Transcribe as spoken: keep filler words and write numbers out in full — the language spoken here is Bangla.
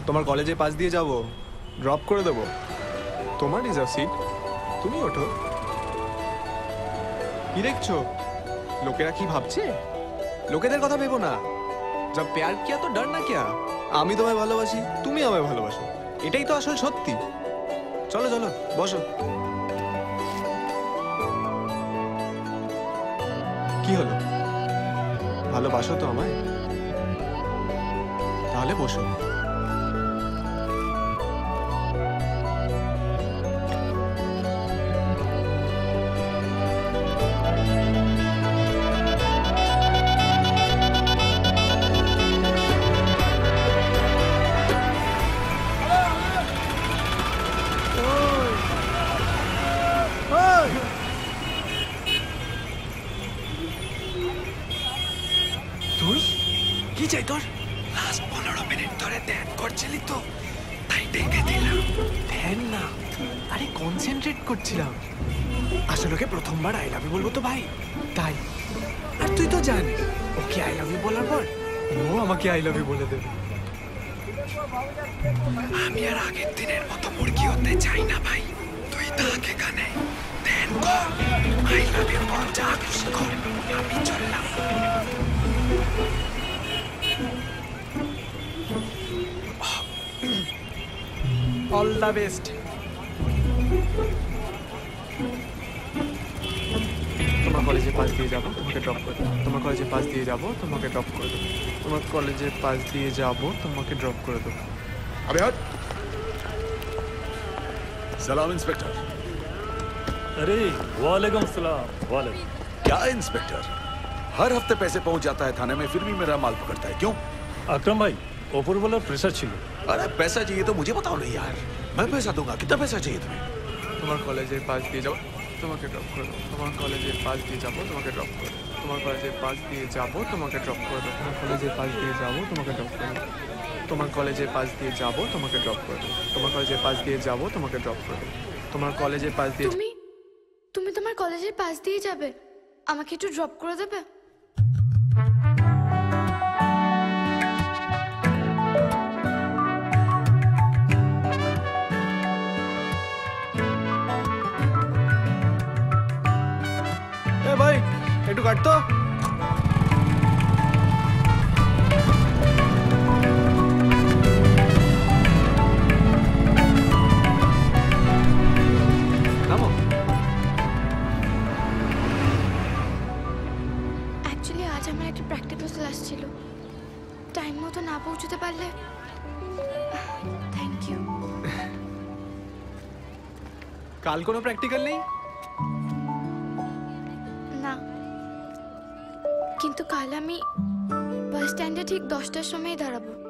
তোমার কলেজে পাশ দিয়ে যাব, ড্রপ করে দেবো। তোমার রিজার্ভ সিট, তুমি ওঠো। কি দেখছো? লোকেরা কি ভাবছে? লোকেদের কথা ভেবো না। জব প্যার কিয়া তো ডর না কিয়া। আমি তোমায় ভালোবাসি, তুমি আমায় ভালোবাসো, এটাই তো আসল সত্যি। চলো চলো বসো। কি হলো, ভালোবাসো তো আমায়? তাহলে বসো। তুই কি চাই তোর? লাস্ট পনেরো মিনিট ধরে ধ্যান করছিলি তো, তাই ডেকে দিলাম। ধ্যান না, আরে কনসেন্ট্রেট করছিলাম। আসলে ওকে প্রথমবার আই লাভ ইউ বলবো তো ভাই, তাই। আর তুই তো জানিস ওকে আই লাভ ইউ বলার পর ও আমাকে আই লাভ ইউ বলে দেবে। আমি আর আগের দিনের মতো মুরগি হতে চাই না ভাই। তুই থাক এখানে, ধ্যান কর, আই লাভ ইউ বল, যা খুশি কর, আমি চললাম। All the best. তোমার কলেজে পাশ দিয়ে যাবো, তোমাকে ড্রপ করে দেবো। তোমার কলেজে পাশ দিয়ে যাবো, তোমাকে ড্রপ করে দেবো। তোমার কলেজে পাশ দিয়ে যাবো, তোমাকে ড্রপ করে দেবো। अबे हट। सलाम इंस्पेक्टर। अरे वालेकुम सलाम। वालेकुम। क्या इंस्पेक्टर, हर हफ्ते पैसे पहुंच जाता है थाने में, फिर भी मेरा माल पकड़ता है, क्यों? अकरम भाई ऊपर वाला प्रेशर छिलो। अरे पैसा चाहिए तो मुझे बताओ नहीं यार, मैं पैसा दूंगा। कितना पैसा चाहिए तुम्हें? তোমার কলেজে পাশ দিয়ে যাবো, তোমাকে ড্রপ করে দেবো। তোমার কলেজে পাশ দিয়ে যাবো, তোমাকে ড্রপ করে দেবো। তোমার কলেজে পাশ দিয়ে যাবো, তোমাকে ড্রপ করে দেবো। তোমার কলেজে পাশ দিয়ে যাবো, তোমাকে ড্রপ করে দেবো। তোমার কলেজে পাশ দিয়ে যাবো, তোমাকে ড্রপ করে দেবো। তোমার কলেজে পাশ দিয়ে যাবো, তোমাকে ড্রপ করে দেবো। তোমার কলেজে পাশ দিয়ে তুমি তুমি তোমার কলেজের পাশ দিয়ে যাবে, আমাকে একটু ড্রপ করে দেবে? এ ভাই একটু কাটতো। নামো। অ্যাকচুয়ালি আজ আমার একটা প্র্যাকটিক্যাল ক্লাস ছিল, টাইম মতো না পৌঁছতে পারলে। Thank you. কাল কোনো প্র্যাকটিক্যাল নেই? না, কিন্তু কাল আমি বাস স্ট্যান্ডে ঠিক দশটার সময় দাঁড়াবো।